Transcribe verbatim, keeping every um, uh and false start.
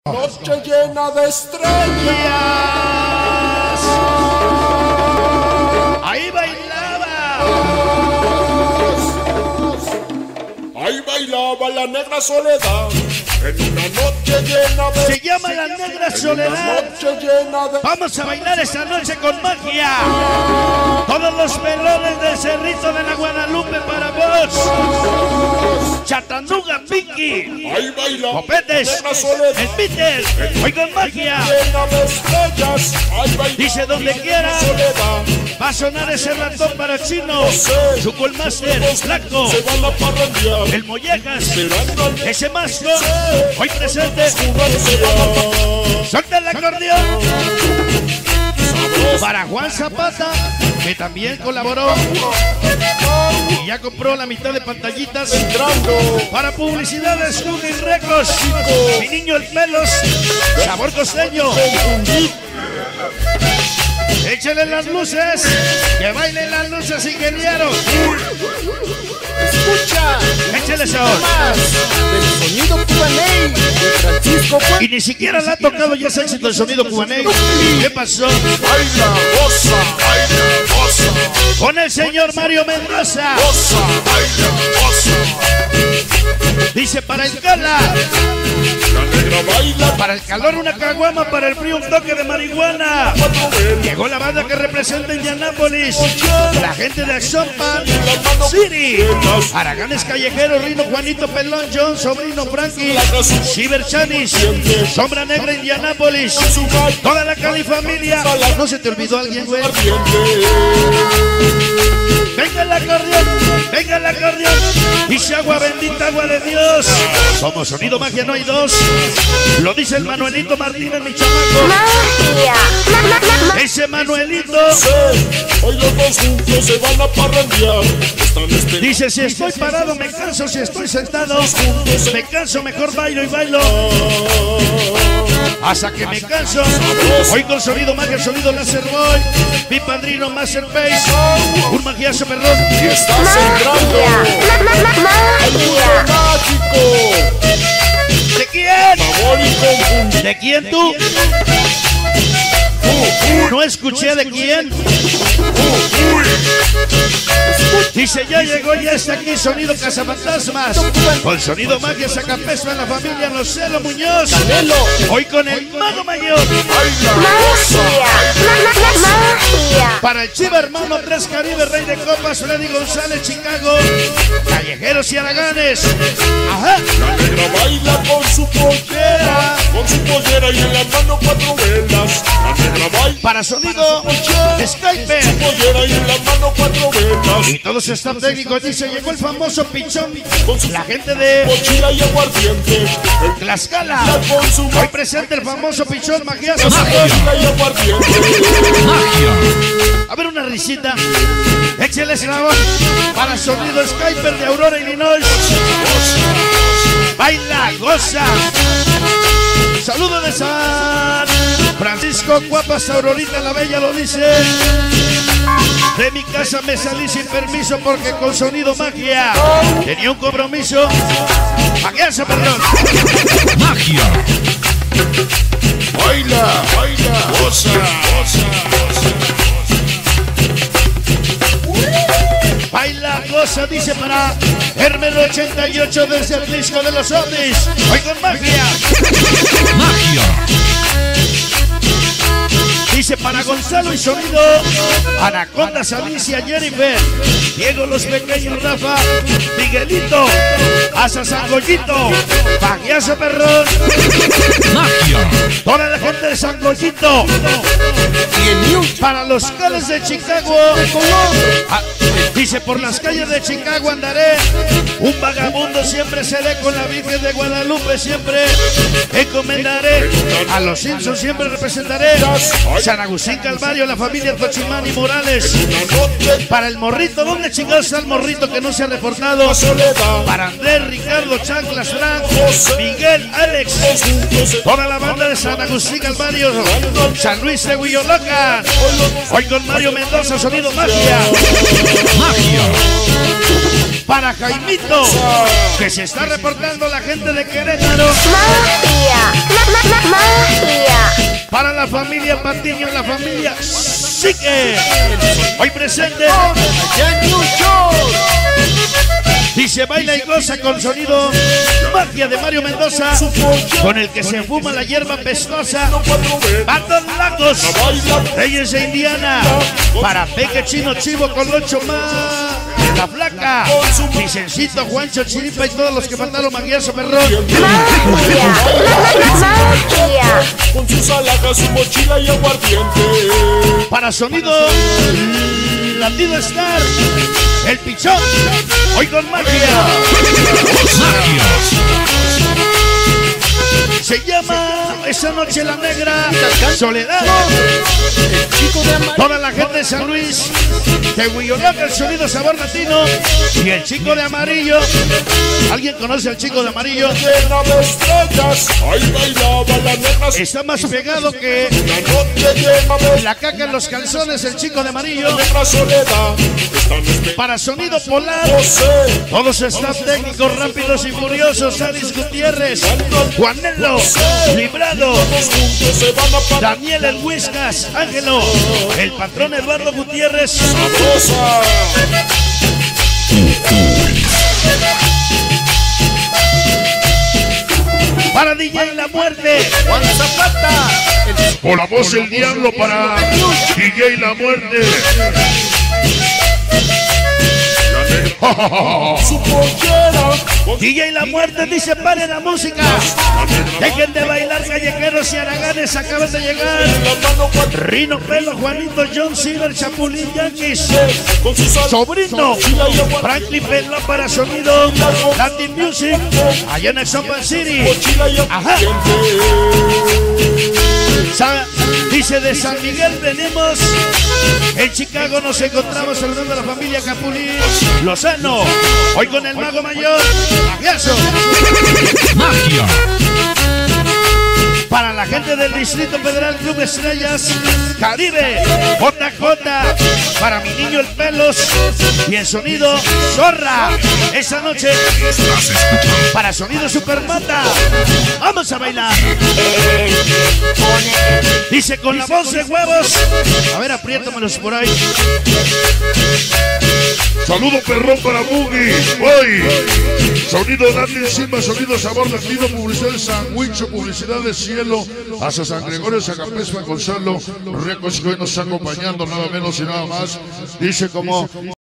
Noche llena de estrellas. Ahí bailaba. Ahí bailaba la negra soledad. En una noche llena de... Se llama la negra soledad. Noche llena de... Vamos a bailar esta noche con magia. Todos los pelones del Cerrito de la Guadalupe para vos. Chattanooga, Pinky, Ahí baila Copetes, la negra soledad. el Peter, hoy con magia. Llena de estrellas. Ahí baila Dice donde la quiera. negra soledad. Va a sonar ese ratón para Chino, su Colmaster, Blanco, Se van a parrandear. el Mollejas, Esperando al ese Masco, hoy presente. Se van a Suelta el acordeón. Para Juan Zapata, que también colaboró y ya compró la mitad de pantallitas. entrando. Para publicidades Cooking Records, mi niño el Pelos, sabor costeño. Échale las luces, que bailen las luces, ingeniero. Escucha, Échale sabor. más del sonido cubaney de Francisco Fuentes. Y ni siquiera le ha tocado ya ese éxito el sonido cubaney. ¿Qué pasó? Baila, goza, baila, goza. Con el señor Mario Mendoza. Goza, baila, goza. Dice para el Cala, La negra baila. para el calor una caguama, para el frío un toque de marihuana. Llegó la banda que representa Indianápolis, la gente de Axompa City, Araganes Callejeros, Rino, Juanito Pelón, John, Sobrino, Frankie, Ciber Chanis, Sombra Negra, Indianápolis, toda la Cali familia. ¿No se te olvidó alguien, güey? Venga el acordeón, venga el acordeón. Dice agua bendita, agua de Dios. Como sonido magia no hay dos. Lo dice el Manuelito Martínez, mi chamaco. Ese Manuelito Hoy los dos juntos se van a parrandear. Están esperando. dice: si estoy parado me canso, si estoy sentado me canso, mejor bailo y bailo hasta que me canso. Hoy con sonido magia, sonido láser boy, mi padrino Master Bass, un magiazo perdón. Y estás entrando. Al mundo mágico. ¿De quién? Amor inconfundible. ¿De quién tú? No escuché de quién. Dice: ya llegó, ya está aquí sonido Cazafantasmas. Con sonido magia Sacapesma en la familia Nocelo Muñoz. Hoy con el Mago Mayor. Para el Chiva Hermano Tres Caribe, Rey de Copas, Freddy González, Chicago, Callejeros y Araganes. Ajá. La negra baila con su pollera. Con su pollera y en la mano cuatro velas. La negra baila. Para sonido Skype. Pollera y en la mano cuatro velas. Y todos están técnicos. Dice: llegó el famoso Pichón. La gente de Mochila y aguardiente. El Tlaxcala. con su Hoy presente el famoso Pichón Magiazo. mochila y aguardiente. A ver una risita. Échale ese labor. Para sonido Skyper de Aurora, Illinois. Baila, goza. Saludo de San Francisco, Guapas, Aurorita la Bella lo dice. De mi casa me salí sin permiso porque con sonido magia tenía un compromiso. Magiazo, perdón. Magia. Baila, baila, goza, goza, goza. Baila, goza, dice para Hermelo ochenta y ocho desde el disco de los Otis. Hoy con magia. Magia. Dice para Gonzalo y sonido Anaconda, Alicia, Jennifer, Diego, los pequeños, Rafa, Miguelito, hasta Sangollito, Magiazo perrón. Magia. Toda la gente de Sangollito. Para los calles de Chicago. Ah, dice: por las calles de Chicago andaré, un vagabundo siempre seré, con la Virgen de Guadalupe siempre encomendaré, a los Simpsons siempre representaré, San Agustín Calvario, la familia Tochimani Morales. Para el Morrito, ¿dónde chingados está el Morrito que no se ha reportado? Para Andrés, Ricardo, Chanclas, Frank, Miguel, Alex, toda la banda de San Agustín Calvario, San Luis de Huillolocan. Hoy con Mario Mendoza, sonido magia. Magia. Para Jaimito, que se está reportando la gente de Querétaro. Magia. la familia Patiño, la familia Sique. Hoy presente. Y se baila y goza con sonido Magia de Mario Mendoza, con el que se fuma la hierba pestosa. Patos Lagos, Reyes de Indiana, para Peque Chino Chivo con Loncho más, La Flaca, Vicencito, Juancho, Chiripa y todos los que mandaron maguiazo perrón. Con sus alhajas, su mochila y aguardiente. Para sonido Latido Star, El Pichón, hoy con magia. Magia. Se llama Esa Noche la Negra, Soledad. Toda la gente de San Luis, de Huillaga, el sonido sabor latino. Y el chico de amarillo. ¿Alguien conoce al chico de amarillo? Está más pegado que la caca en los calzones, el chico de amarillo. Para sonido polar, todos están técnicos, rápidos y furiosos. Aris Gutiérrez, Juanelo, Librado, Daniel el Whiskas, Ángelo, el patrón Eduardo Gutiérrez. Para D J La Muerte, Juan Zapata. Con la voz del diablo para D J La Muerte. D J La Muerte dice: paren la música, dejen de bailar, callejeros y haraganes acaban de llegar. Rino Pelo, Juanito, John Silver, Chapulín Yankees, Sobrino, Franklin Pelo para sonido Latin Music, allá en Exopan City. Ajá. Sa Dice: de San Miguel venimos, en Chicago nos encontramos saludando a la familia Capulín Lozano, hoy con el mago mayor, Magiazo. Magia. Para la gente del Distrito Federal, Club Estrellas, Caribe, J J, para mi niño el Pelos y el sonido Zorra. Esa noche, para sonido Supermata, vamos a bailar. Dice: con la voz de huevos. A ver, apriétamelos por ahí. Saludo perrón para Boogie. Hoy, sonido Latin Simba, sonido sabor latino, publicidad de Sandwicho, publicidad de Cielo, hasta San Gregorio, Zacapespa, Gonzalo, Recos, que hoy nos está acompañando, nada menos y nada más. Dice como